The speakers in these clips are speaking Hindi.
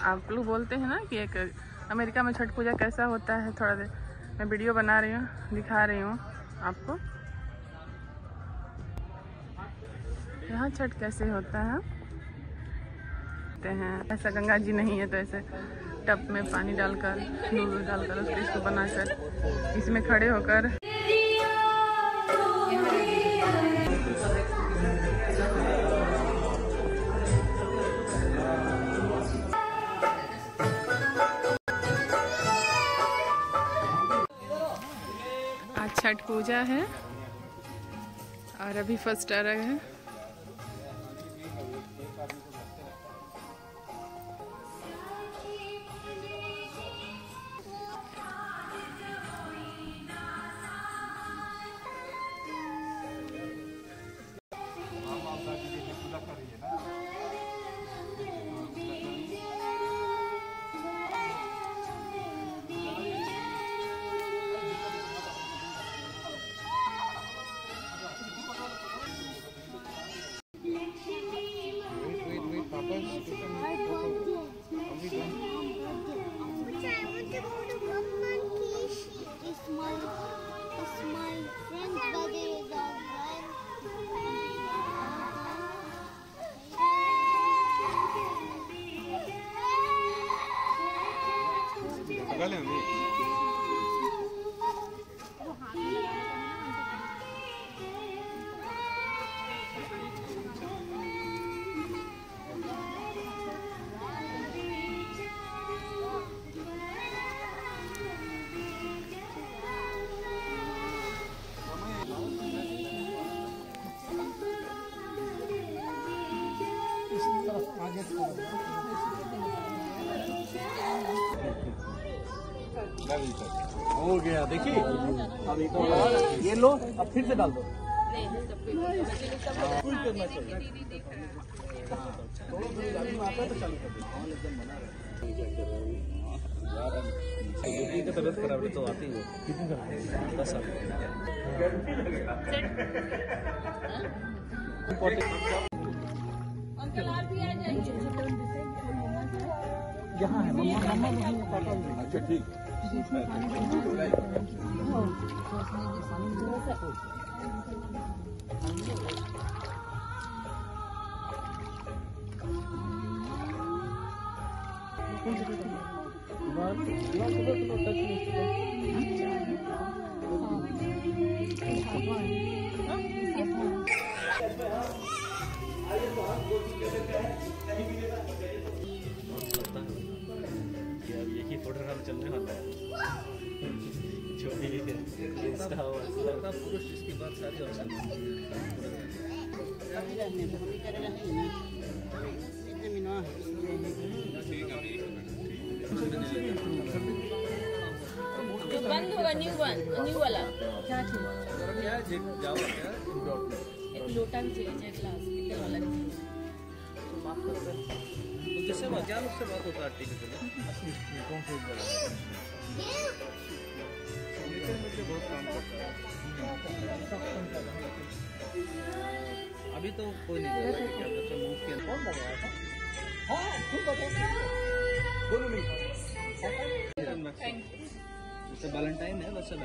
आप लोग बोलते हैं ना कि एक अमेरिका में छठ पूजा कैसा होता है, थोड़ा देर मैं वीडियो बना रही हूँ, दिखा रही हूँ आपको यहाँ छठ कैसे होता है। ऐसा गंगा जी नहीं है तो ऐसे टब में पानी डालकर दूध डालकर उसको इसको बनाकर इसमें खड़े होकर आज छठ पूजा है और अभी फर्स्ट अर्घ है। हो गया, देखिए अब ये लो, अब फिर से डाल दो। तबियत खराब है तो आती है 10 साल यहाँ है मम्मा पापा। अच्छा ठीक। यही फोटोग्राफ चलने वाला है जो भी इंस्टा लड़का पुरुष इसके बाद सारी ऑप्शन बंद होगा न्यू वाला क्या जाओ क्या एक लोटा भी चाहिए ग्लास पीतल वाला जिससे क्या उससे बात होता है बहुत काम करता है। अभी तो कोई नहीं क्या बच्चा मूव किया कौन लगाया था। हाँ दोनों मिलकर जैसे वैलेंटाइन है वैसे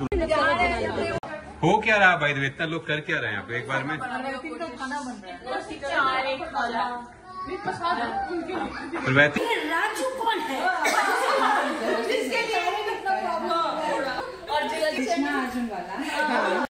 हो क्या रहा भाई, इतना लोग कर क्या रहे हैं यहाँ पे एक बार में। राजू कौन है और अर्जुन वाला